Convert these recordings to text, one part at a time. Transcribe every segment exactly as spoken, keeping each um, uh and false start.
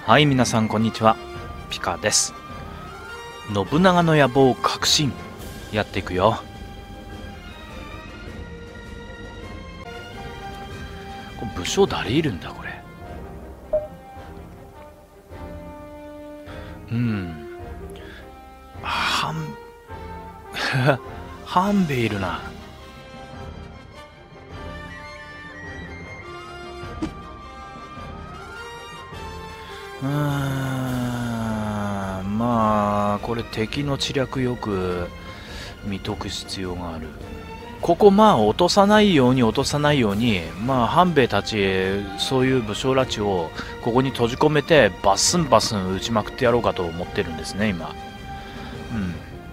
はい、皆さんこんにちは。ピカです。信長の野望革新やっていくよ。これ武将誰いるんだこれ。うんハンハンベいるな。うーんまあこれ敵の知略よく見とく必要がある。ここまあ落とさないように落とさないようにまあ半兵衛たちそういう武将拉致をここに閉じ込めてバッスンバッスン打ちまくってやろうかと思ってるんですね今。うん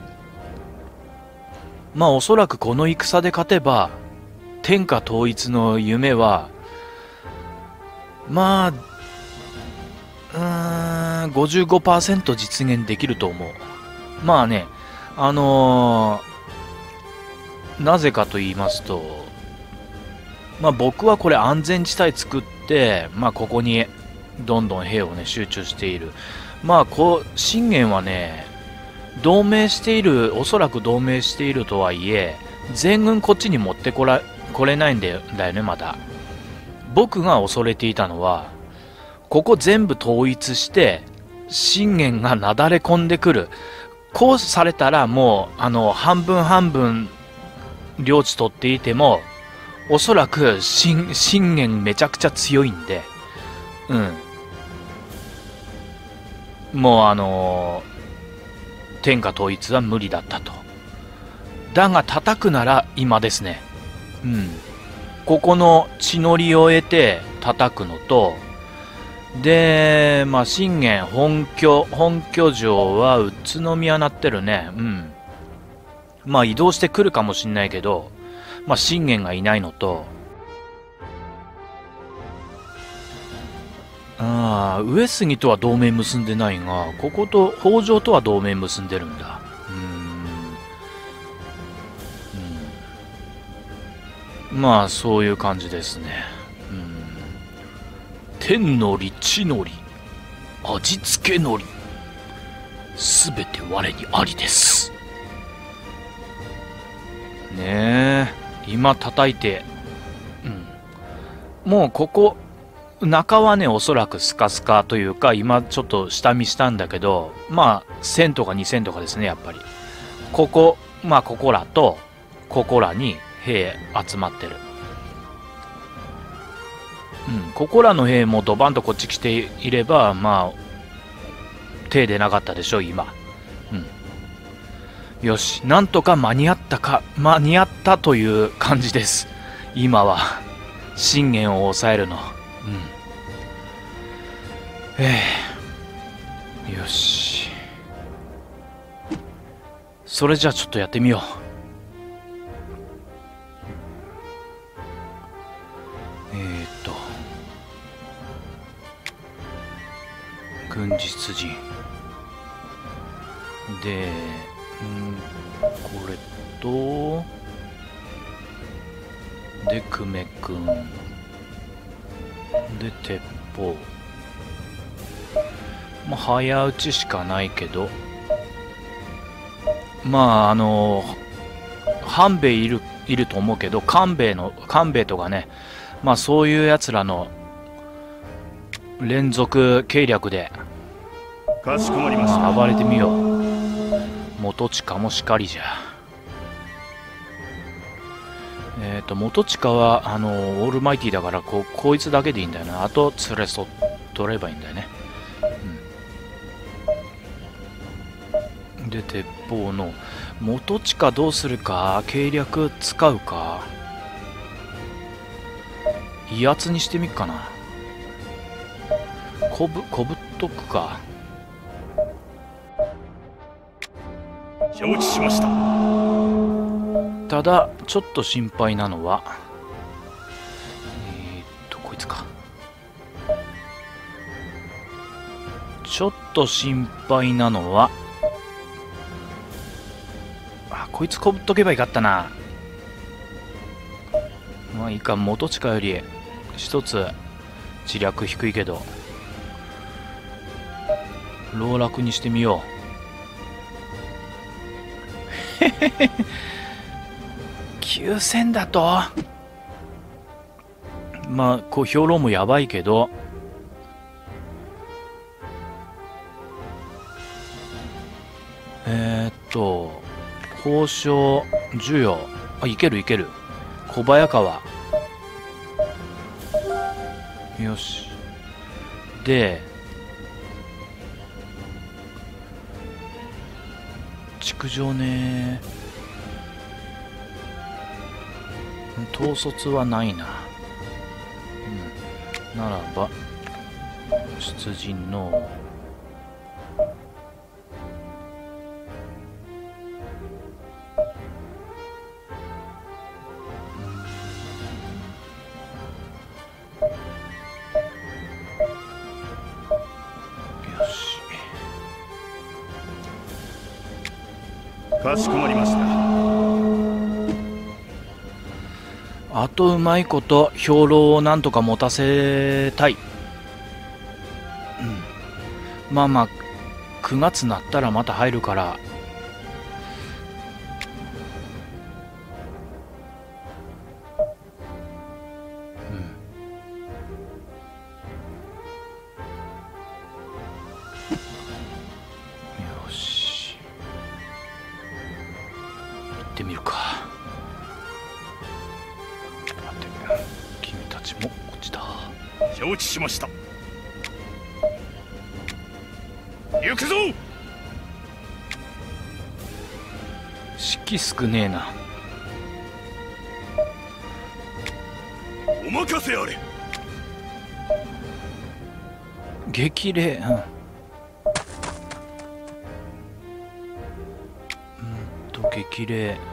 まあおそらくこの戦で勝てば天下統一の夢はまあうーん ごじゅうごパーセント 実現できると思う。まあねあのー、なぜかと言いますとまあ僕はこれ安全地帯作ってまあここにどんどん兵をね集中している。まあこう信玄はね同盟しているおそらく同盟しているとはいえ全軍こっちに持ってこらこれないんだよ、だよねまだ。僕が恐れていたのはここ全部統一して信玄がなだれ込んでくる。こうされたらもうあの半分半分領地取っていてもおそらく信玄めちゃくちゃ強いんでうんもうあのー、天下統一は無理だったと。だが叩くなら今ですね。うんここの地の利を得て叩くのとで、まあ、信玄本拠、本拠城は宇都宮なってるね。うん。まあ、移動してくるかもしんないけど、まあ、信玄がいないのと、ああ、上杉とは同盟結んでないが、ここと北条とは同盟結んでるんだ。うーん。うん。まあ、そういう感じですね。天のり地のり味付けのりすべて我にありです。ねえ今叩いてうんもうここ中はねおそらくスカスカというか今ちょっと下見したんだけどまあせんとかにせんとかですねやっぱり。ここまあここらとここらに兵集まってる。うん、ここらの兵もドバンとこっち来ていればまあ手出なかったでしょ今。うんよしなんとか間に合ったか間に合ったという感じです今は。信玄を抑えるの。うんええよしそれじゃあちょっとやってみよう。軍事出陣で、んこれとで久米君で鉄砲まあ早打ちしかないけどまああの半兵衛いるいると思うけど官兵衛の官兵衛とかねまあそういうやつらの連続計略でかしこまりました。 暴れてみよう。元親もしかりじゃ。えっと元親はあのオールマイティだからここいつだけでいいんだよな。あと連れそ取ればいいんだよね。うん、で鉄砲の元親どうするか計略使うか威圧にしてみっかな。こぶこぶっとくか。 承知しました。 ただちょっと心配なのはえー、っとこいつか。ちょっと心配なのはあこいつこぶっとけばよかったな。まあいいか元親より一つ知略低いけど老落にしてみよう。へへへ。きゅうせんだとまあこう兵糧もやばいけど、えー、っと交渉授与、あ、いけるいける。小早川、よし。で築城ね、統率はないな。うん、ならば出陣のかしこまりました。 あとうまいこと兵糧をなんとか持たせたい。うん、まあまあくがつなったらまた入るから、うん、よし行ってみるか。君たちもこっちだ。 承知しました。行くぞ。 式少ねえな。 お任せあれ。 激励、うん、うんと激励、よ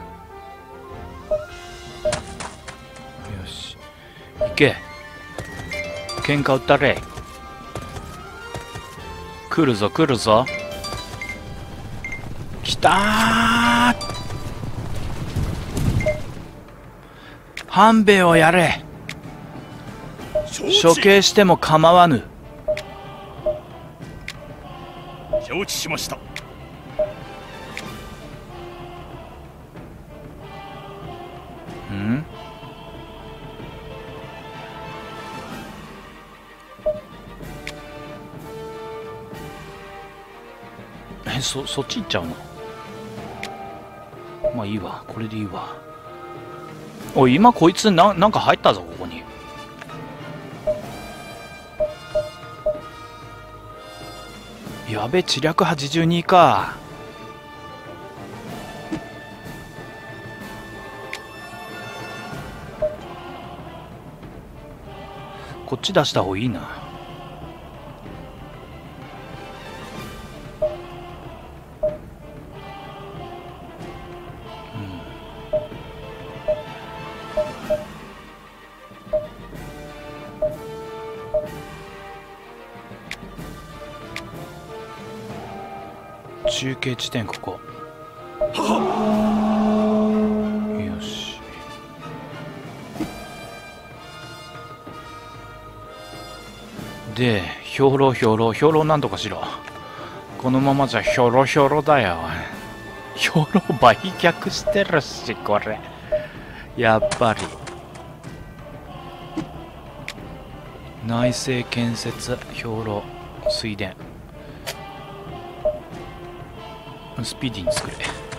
し行け。喧嘩売ったれ。来るぞ来るぞ。来たー。半兵衛をやれ。処刑しても構わぬ。 承知しました。 ん？え、そ、そっち行っちゃうの？まあいいわ、これでいいわ。おい、今こいつな、なんか入ったぞ、ここに。やべ、知略はちじゅうにか。こっち出した方がいいな。中継地点ここ。よし。で兵糧兵糧兵糧なんとかしろ。このままじゃひょろひょろだよ。兵糧売却してるし、これやっぱり。内政建設兵糧水田スピーディーに作れ。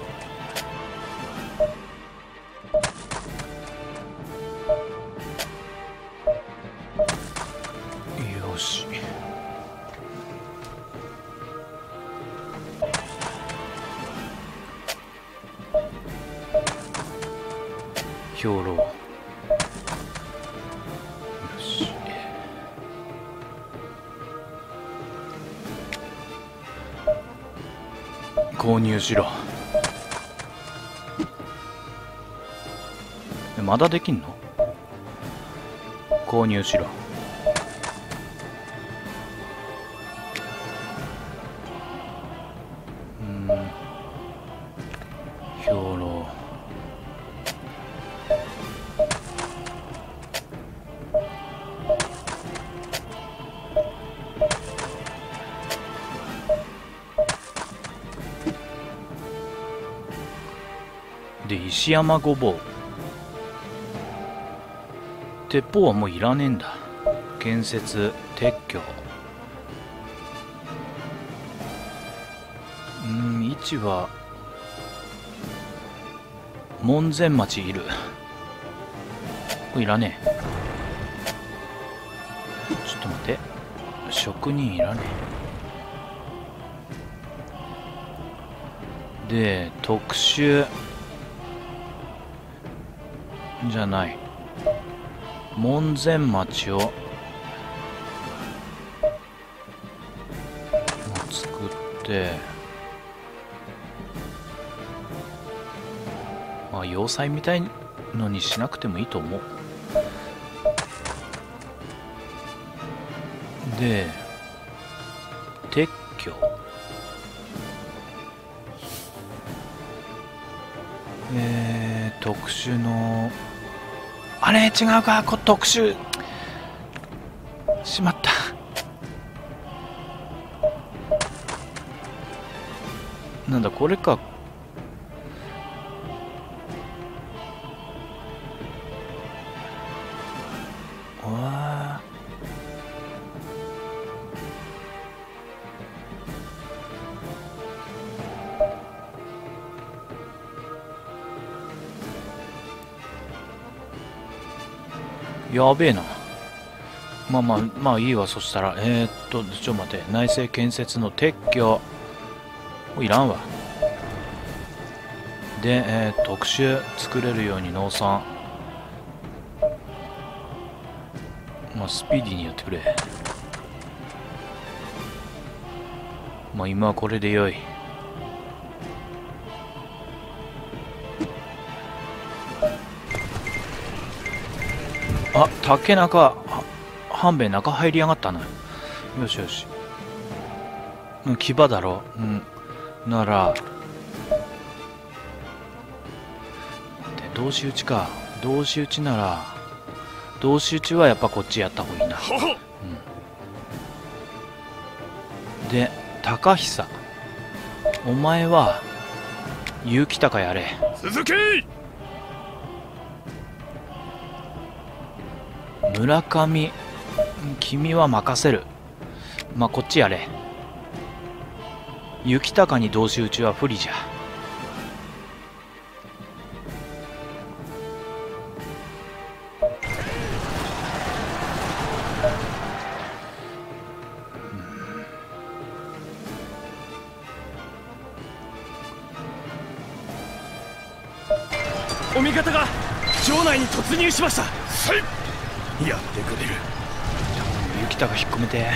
よし。兵糧。よし。購入しろ。まだできんの？購入しろ。うん。兵糧。 で石山ごぼう。鉄砲はもういらねえんだ。建設撤去。うん、位置は門前町いる。これいらねえ。ちょっと待って、職人いらねえ。で特殊じゃない、門前町を作って、まあ要塞みたいのにしなくてもいいと思う。で撤去。えー、特殊のあれ違うか、こ特殊しまった。なんだこれか。わあ、やべえな。まあまあまあいいわ。そしたらえー、っとちょっと待って、内政建設の撤去いらんわ。で、えー、特殊作れるように農産、まあスピーディーにやってくれ。まあ今はこれでよい。あ、竹中半兵衛中入りやがったな。よしよし、うん、牙だろ。うんなら同士討ちか。同士討ちなら同士討ちはやっぱこっちやった方がいいな。うん、で高久、お前は結城高やれ。 続け。 村上、君は任せる。まあこっちやれ。雪高に同士討ちは不利じゃ。 お味方が城内に突入しました。はい、やってくれる。 雪高引っ込めて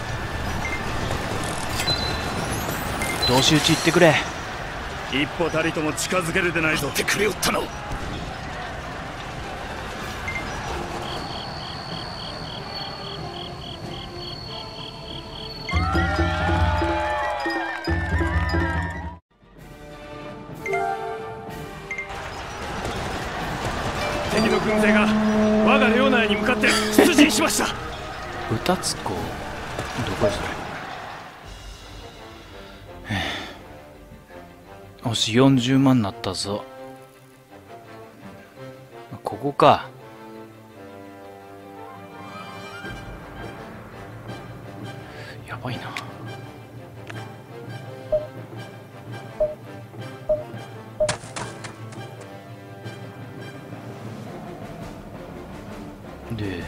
同士討ち行ってくれ。 一歩たりとも近づけるでないぞ。ってくれよったの。敵の軍勢が我が領内に向かって出陣しました。 歌津港、どこやそれ。よしよんじゅうまんになったぞ。ここか。やばいな。で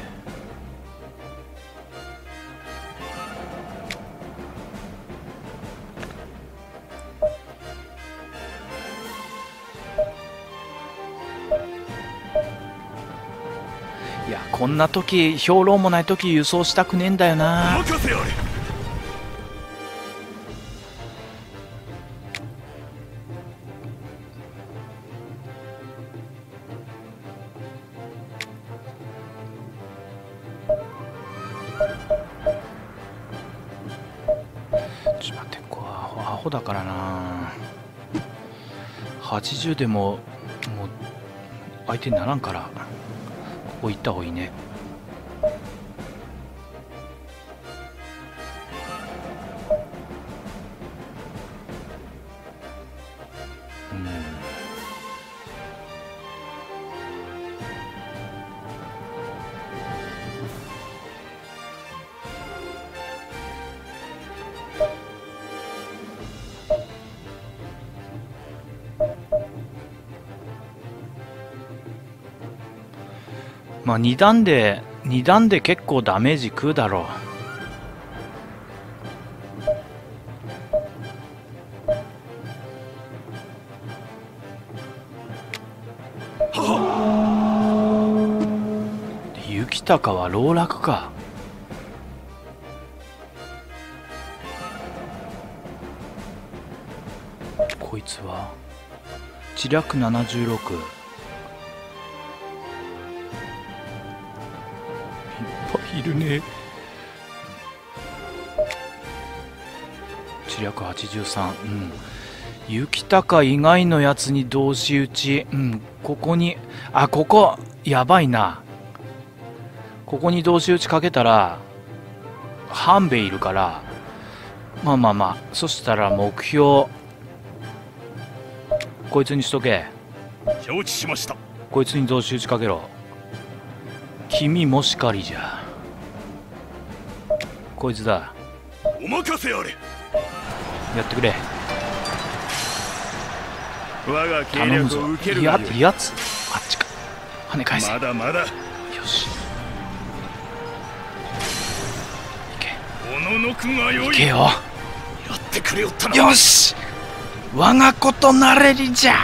いや、こんな時兵糧もない時輸送したくねえんだよな。 任せあれ。 ちょっと待って、こうアホ、アホだからな。はちじゅうでももう相手にならんから、ここ行った方がいいね。うん、 まあに段でに段で結構ダメージ食うだろう。雪高は老落か。こいつは知略ななじゅうろく。いっぱいいるね。知略はちじゅうさん。うん。雪高以外のやつに同士打ち。うん。ここに、あ、ここ、やばいな。ここに同士打ちかけたら、ハンベいるから、まあまあまあ、そしたら目標、こいつにしとけ。 承知しました。 こいつに同士打ちかけろ。君もしかりじゃ。こいつだ。 お任せあれ。 やってくれ。 我が計頼むぞ。 略を受けるやがよい。 やつあっちか。跳ね返せ。 まだまだ。 よし。いけ。 おののくがよい。 いけよ。 やってくれよったな。 よし。我がことなれりじゃ。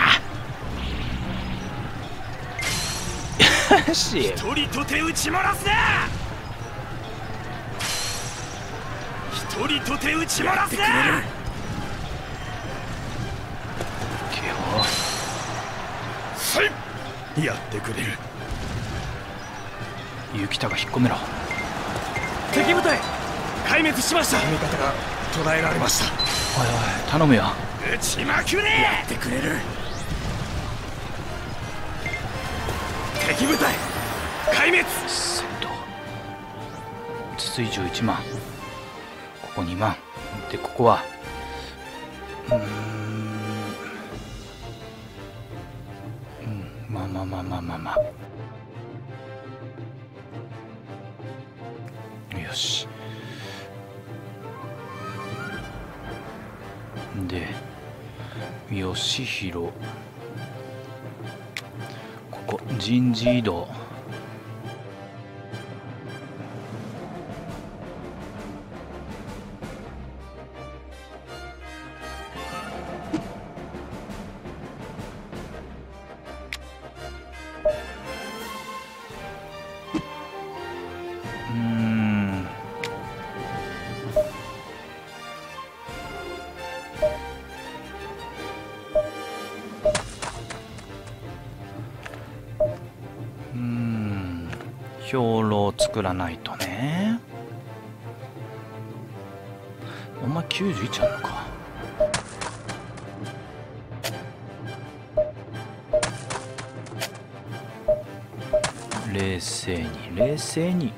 よし。 一人とて打ち漏らすな。一人とて打ち漏らすな。 いけよ。 はい。やってくれる。 雪田が引っ込めろ。 敵部隊壊滅しました。味方が捕らえられました。 おいおい頼むよ。 撃ちまくれ。やってくれる。敵部隊壊滅。 戦闘筒井じゅういちまん、ここにまんで、ここはうーん、うん、まあまあまあまあまあまあ、よし。で義弘、ここ人事異動。うーん、うーん、兵糧を作らないとね。お前きゅうじゅういちあるのか。冷静に冷静に。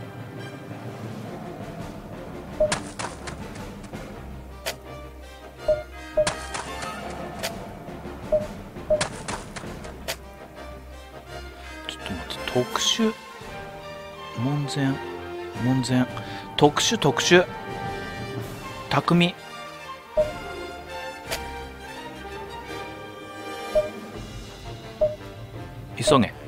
ちょっと待って、特殊門前門前特殊特殊匠、急げ。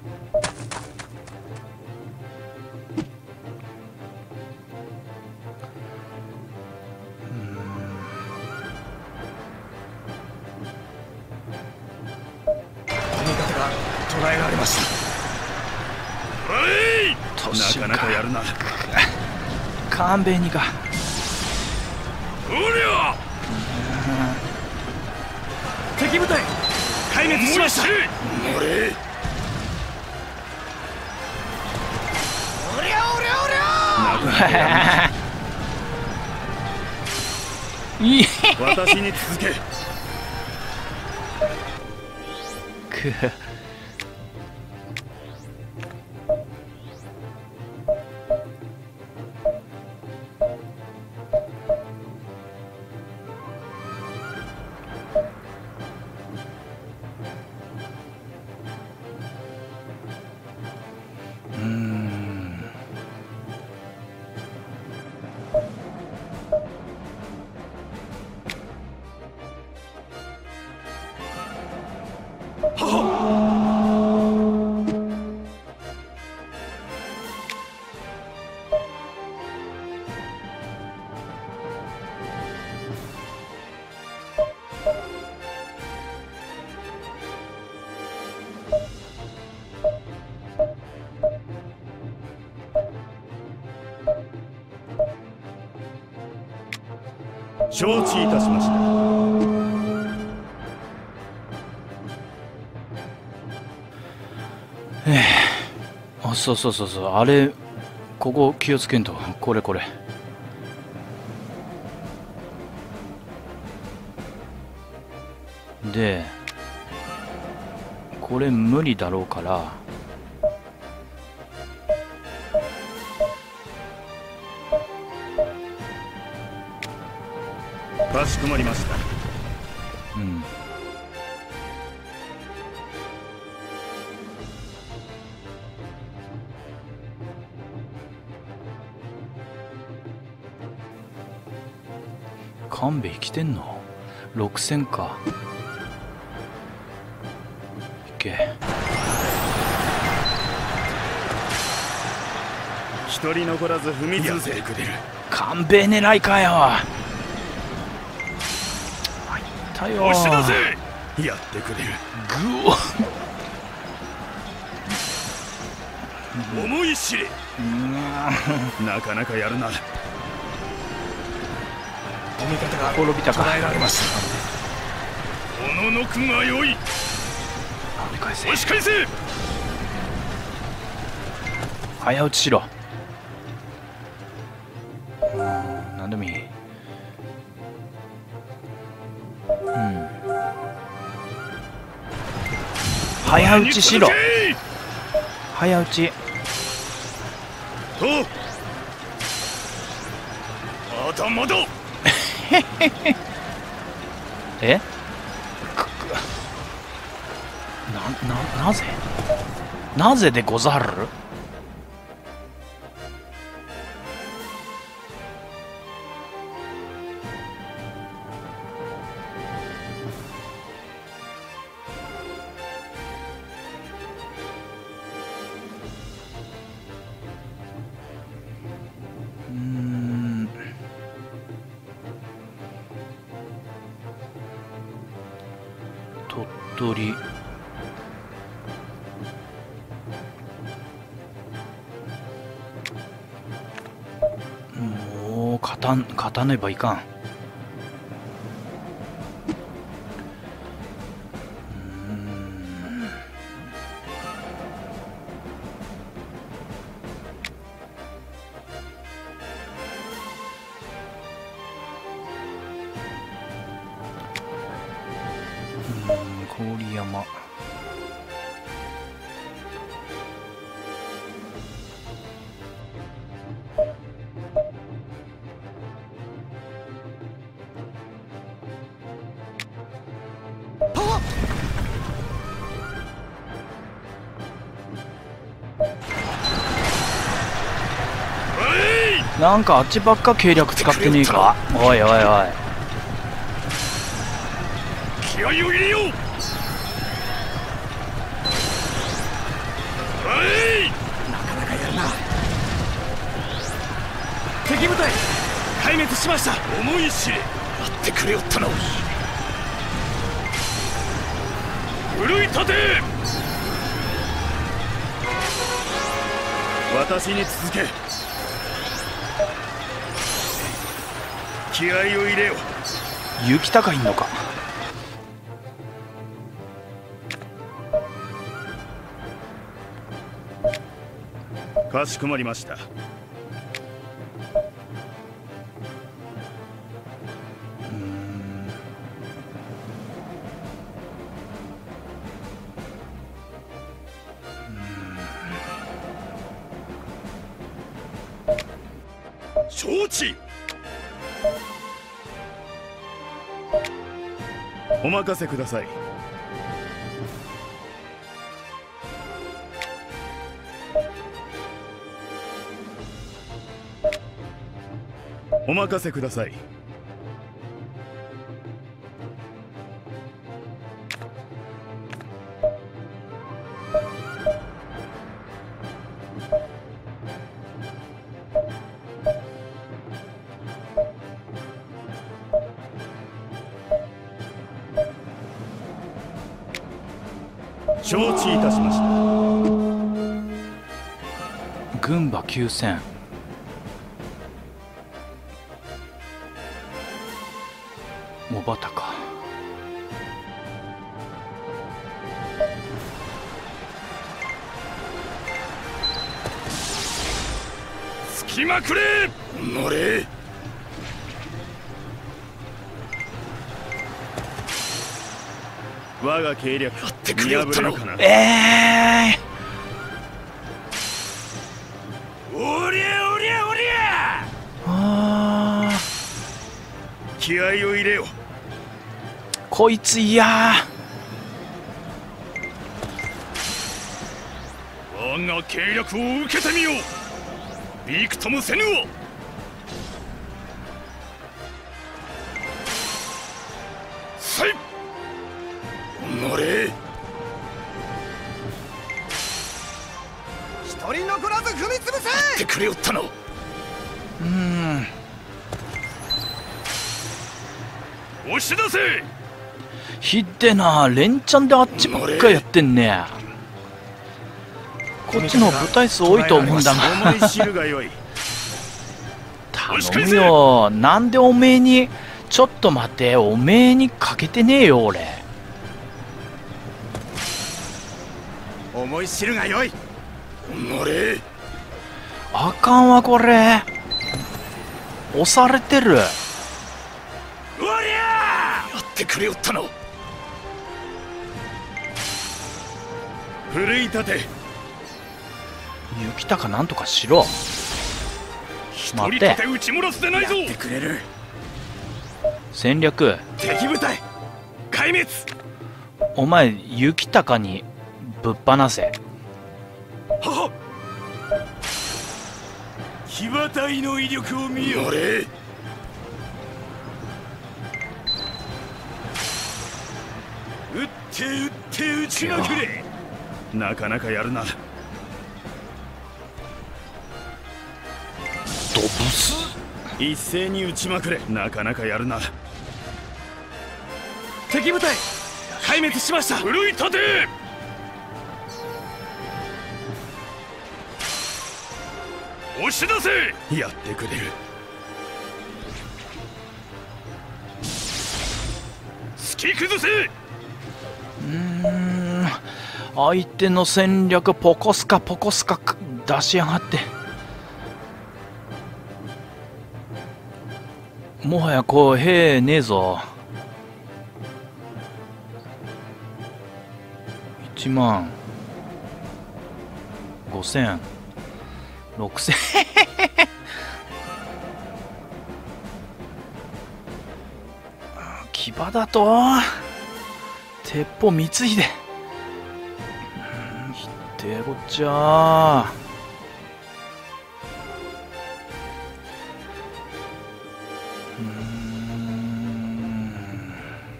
捕らえられました。はい。なかなかやるな。 勘弁にか。 おりゃ。敵部隊壊滅しました。おれ。おりゃおりゃおりゃ。なかなかやるな。 いい私に続け。 くうーん、 承知いたしました。 ええ、あ、そうそうそうそう、あれ、ここ気をつけんと。これこれ。で、これ無理だろうから、 かしこまりました。 うん。神戸生きてんの？ろくせんか。いけ。 一人残らず踏み潰せてくれる。 神戸狙いかよ。たよ。 押し出せ。やってくれる。 ぐお。 思い知れ。なかなかやるな。お味方が滅びたか。 捉えられました。おののくがよい。 押し返せ。 押し返せ。 早打ちしろ。うん、何でもいい。うん。早打ちしろ。早打ち。 と。まだまだ。 え？な、な、なぜ？なぜでござる？うーん。鳥取。もう勝たん勝たねばいかん。うーん。郡山。なんかあっちばっか計略使ってねえか。おいおいおい。 気合を入れよう。なかなかやるな。敵部隊壊滅しました。思い知れ。待ってくれよったな。奮い立て。私に続け。気合を入れよ。 雪高いんのか。 かしこまりました。承知。お任せください。お任せください。承知いたしました。 群馬きゅうせん。 小畑か。 つきまくれ乗れ。我が計略やってくれよったのかな。 ええー、おりゃおりゃおりゃ。 ああ、 気合を入れよ。 こいついや我が計略を受けてみよう。びくともせぬわ。せい乗れ。 一人残らず踏み潰せ。 ってくれよったの。 うん、 押し出せ。 ひってな、連チャンであっちばっかやってんね。こっちの部隊数多いと思うんだが。 思い知るがよい。 頼むよ。なんでおめえに、ちょっと待て、おめえにかけてねえよ俺。 思い知るがよい。 乗れ。 あかんわこれ。押されてる。 おりゃやってくれよったの。奮い立て。 雪高なんとかしろ。待って。 一人打ち漏らすでないぞ。 やってくれる。 戦略。 敵部隊壊滅。 お前雪高にぶっ放せ。 はは。騎馬隊の威力を見よ。乗れ。撃って撃って撃ちまくれ。なかなかやるな。 ドブス。 一斉に撃ちまくれ。なかなかやるな。敵部隊壊滅しました。奮い立て。押し出せ。やってくれる。突き崩せ。 うーん、相手の戦略ポコスカポコスカ出しやがって。もはやこう兵ねえぞ。いちまんごせんろくせん騎馬だと鉄砲三つひで。ひってえこっちゃ。うーん、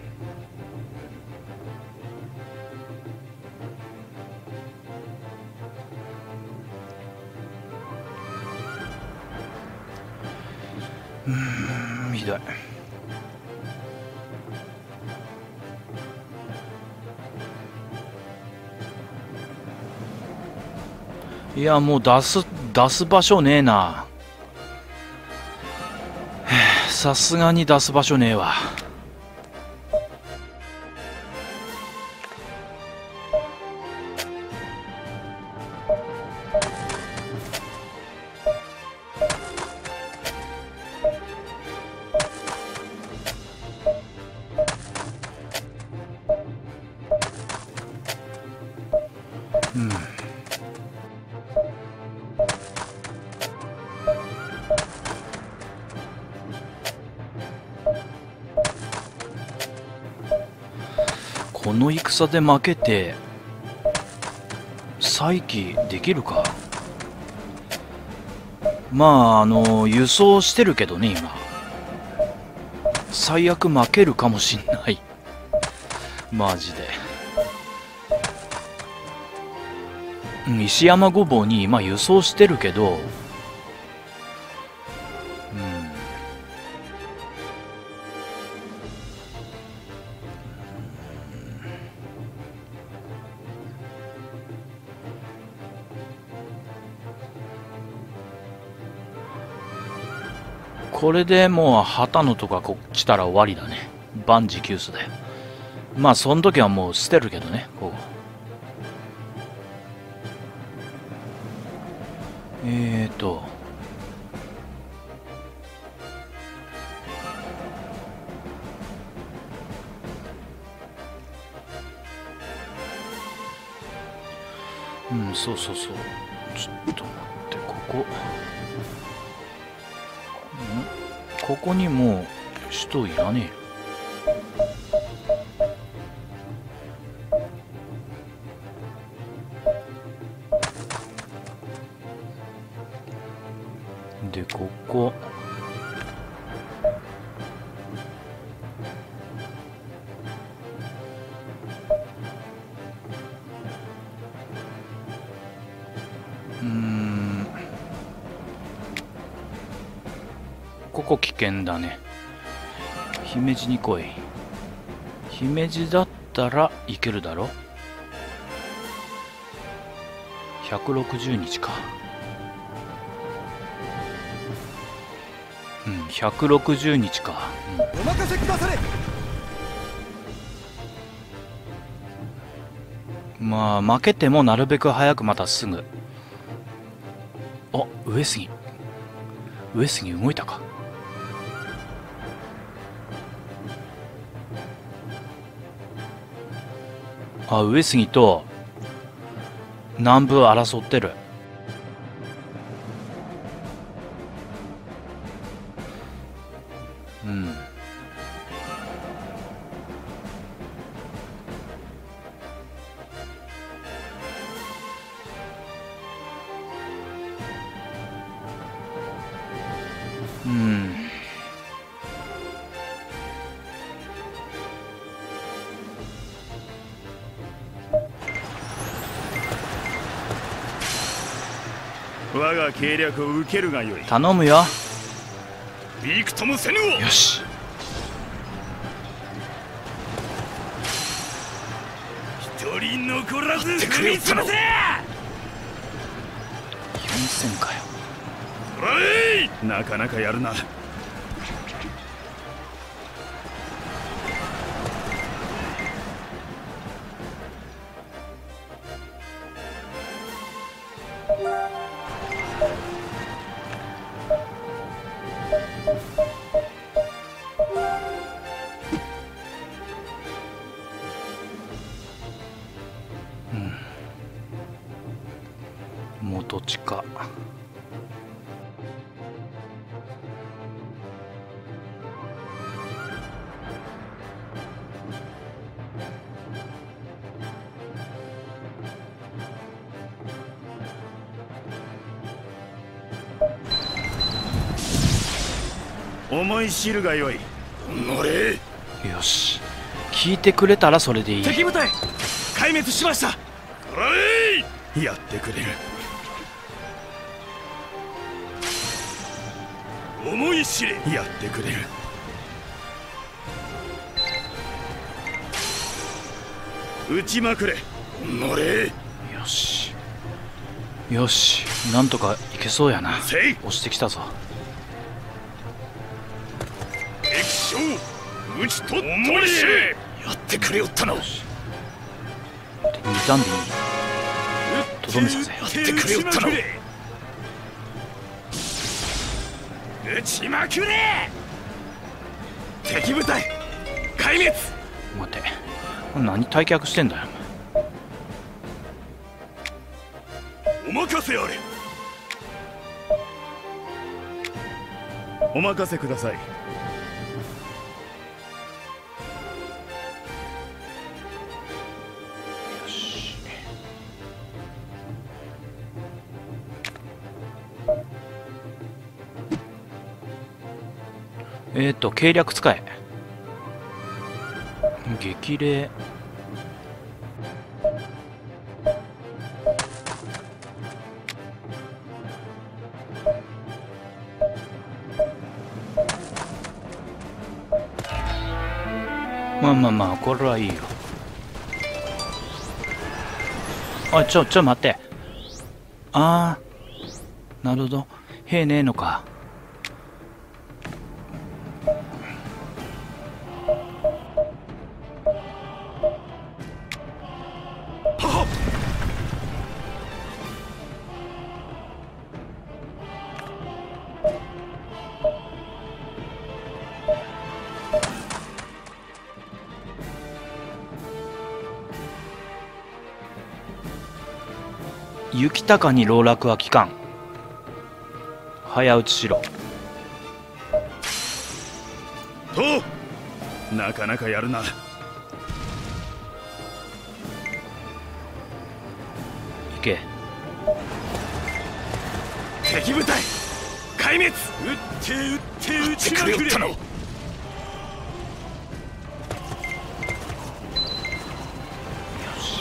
うーん、ひどい。いやもう出す出す場所ねえな。さすがに出す場所ねえわ。うん、この戦で負けて再起できるか。まああの輸送してるけどね今。最悪負けるかもしんない。マジで。石山ごぼうに今輸送してるけど、うん、これでもう旗のとかこ来たら終わりだね。 万持久数だよ。まあその時はもう捨てるけどね。こうえーとうん、そうそうそう。ちょっと待って、ここ。んここにもう人いらねえ。で、ここ。うーん。ここ危険だね。姫路に来い。姫路だったらいけるだろ。ひゃくろくじゅうにちか。うん、ひゃくろくじゅうにちか。 お任せくだされ。 うん、まあ負けてもなるべく早くまたすぐ。あ、上杉上杉動いたか。あ、上杉と南部争ってる。うん。うん。 我が計略を受けるがよい。 頼むよ。 びくともせぬを。 よし。 一人残らず踏みつぶせ。 よんせんかよ。 おい、なかなかやるな。 元地か。 思い知るがよい。乗れ。 よし、聞いてくれたらそれでいい。 敵部隊壊滅しました。おい、やってくれる。思い知れ。やってくれる。撃ちまくれ。乗れ。 よしよし、なんとかいけそうやな。 せい。 押してきたぞ。 敵将撃ち取っ思い知れ。やってくれよったな。 にターンでいい。とどめさせ。 やってくれよったな。撃ちまくれ。敵部隊壊滅。 待て、これ何退却してんだよ。 お任せあれ。お任せください。 えっと計略使え。激励。まあまあまあ、これはいいよ。あ、ちょちょ待って。ああ、なるほど。兵ねえのか。 雪高に籠絡は効かん。早打ちしろ。 となかなかやるな。 いけ。 敵部隊壊滅。撃って撃って撃ちまくれ。よし、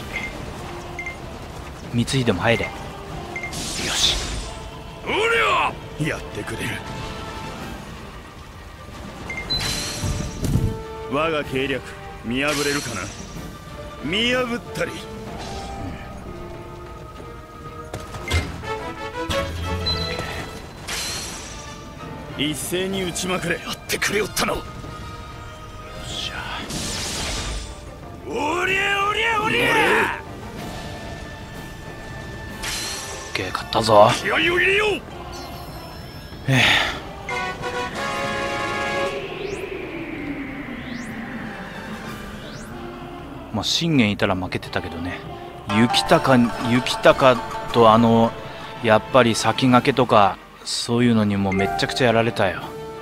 光秀も入れ。よし、 おりゃやってくれる。我が計略見破れるかな。見破ったり。一斉に撃ちまくれ。やってくれよったの。よっしゃ。 おりゃおりゃおりゃ。 オッケー、勝ったぞ。 気合を入れよう。 ええ。まあ信玄いたら負けてたけどね。雪高雪高とあのやっぱり先駆けとかそういうのにもめっちゃくちゃやられたよ。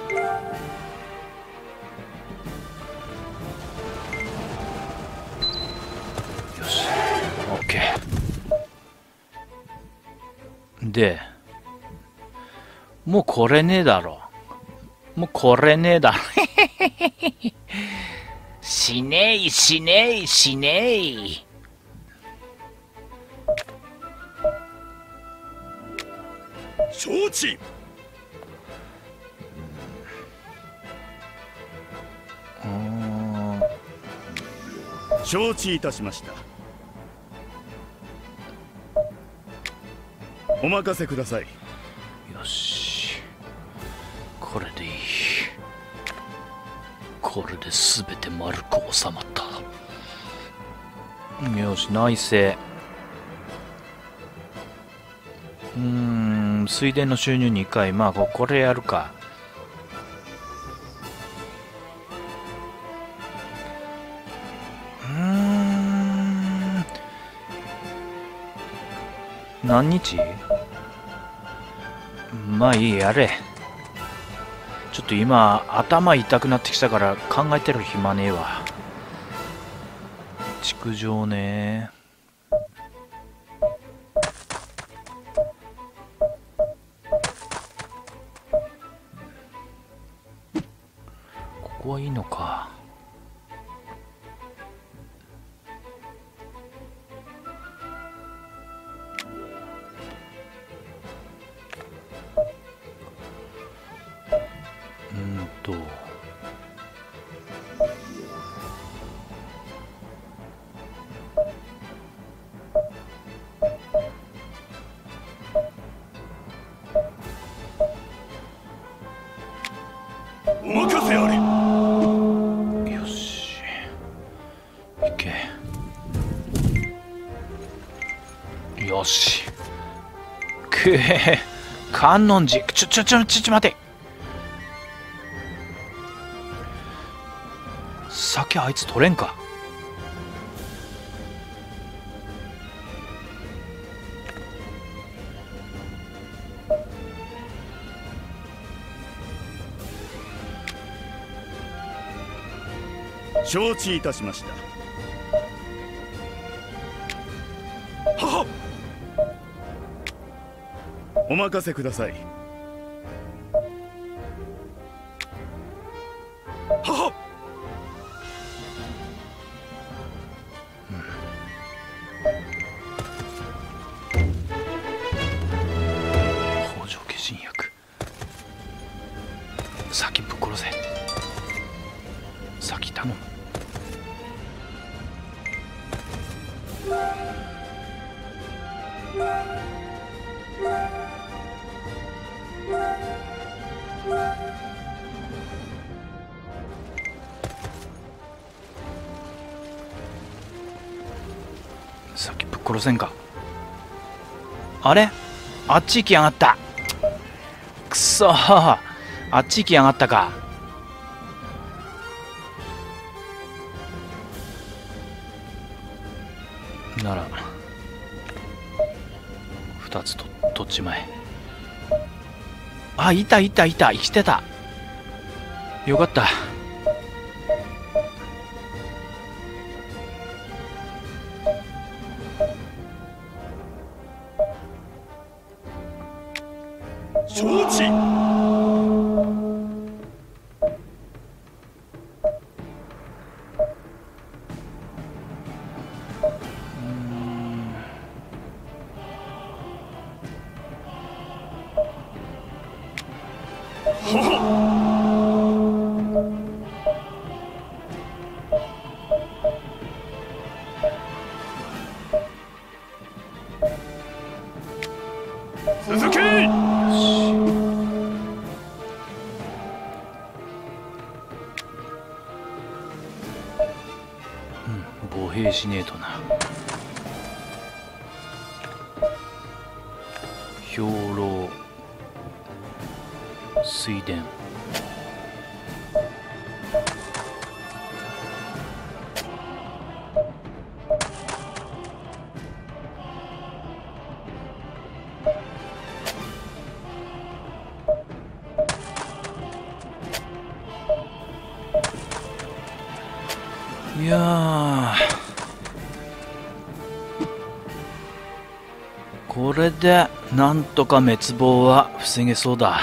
よし、オッケー。でもうこれねえだろ。もうこれねえだろ。しねえしねえしねえ。 承知。 うん、 承知いたしました。お任せください。 よし、これでいい。これで全て丸く収まった。よし、内政。うーん、水田の収入にかい。まあこれやるか。うーん、何日？まあいい、やれ。ちょっと今頭痛くなってきたから考えてる暇ねえわ。築城ね。ここはいいのか。うんとお任せあれ。 よし、いけ。よし、くえ、観音寺。ちょちょちょちょちょ待て。酒あいつ取れんか。 承知いたしました。ははっ。お任せください。ははっ。 北条家人薬。先ぶっ殺せ。先頼む。先ぶっ殺せんか。あれ、あっち行きやがった。くそー、あっち行きやがったか。ならたつと取っちまえ。あ、いたいたいた、生きてた。よかった。 承知。続け。 歩兵しねえとな。兵糧水田。いやー、これでなんとか滅亡は防げそうだ。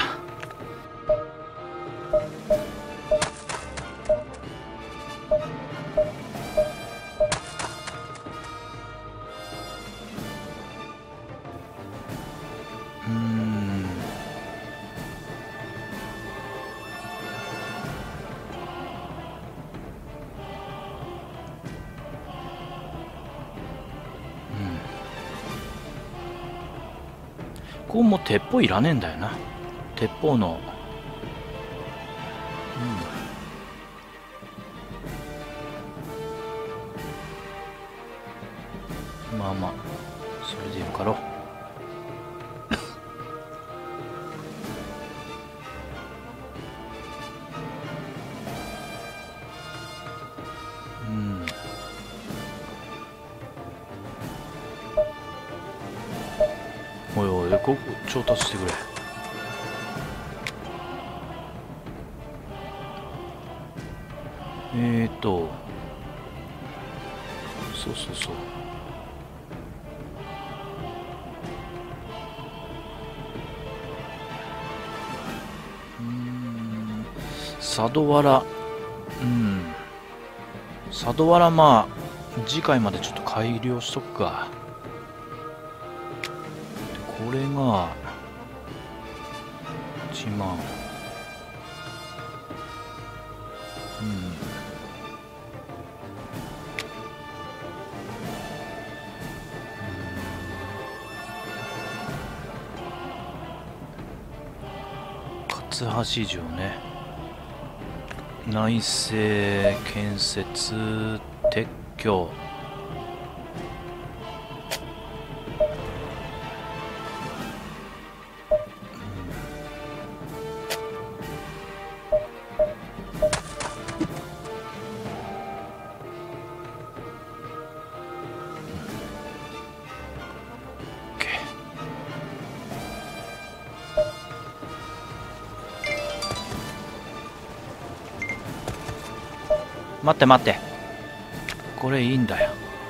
うーん、ここも鉄砲いらねえんだよな。鉄砲の、うん、まあまあそれでよかろう。うん、おいおい、ここ調達してくれ。えーとそうそうそう、うーん、佐渡原、うん、佐渡原、まあ次回までちょっと改良しとくか。これがいちまん、うん、勝橋城ね。内政建設撤去、待って待って、これいいんだよ。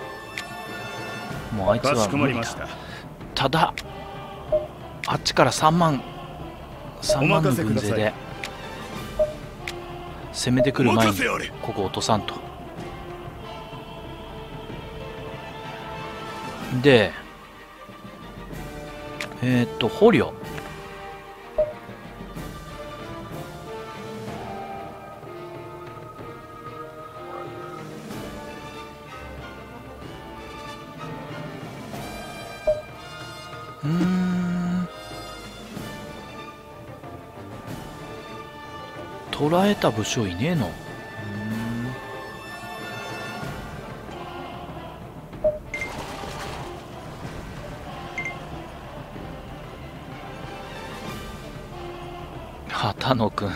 もうあいつは無理だ。ただあっちからさんまんさんまんの軍勢で攻めてくる前にここ落とさんと。でえー、っと捕虜、うーん、捕らえた武将いねえの。うーん、畑野くん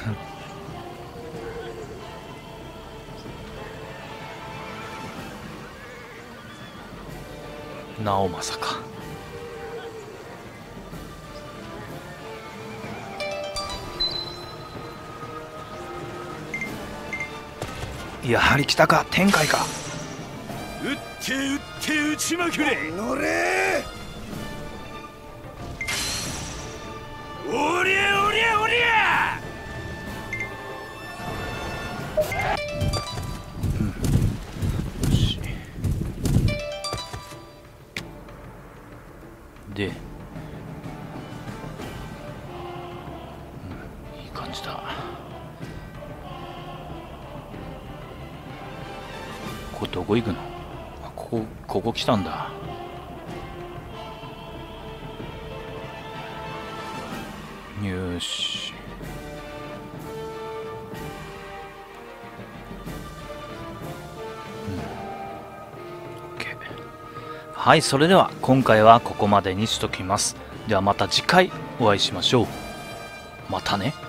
直政か。 やはり来たか。天海か。 撃って撃って撃ちまくれ。 乗れおりゃおりゃおりゃ。 よし。で、うん、いい感じだ。ここどこ行くの？あ、ここここ来たんだ。よし。うん。OK。はい、それでは今回はここまでにしときます。ではまた次回お会いしましょう。またね。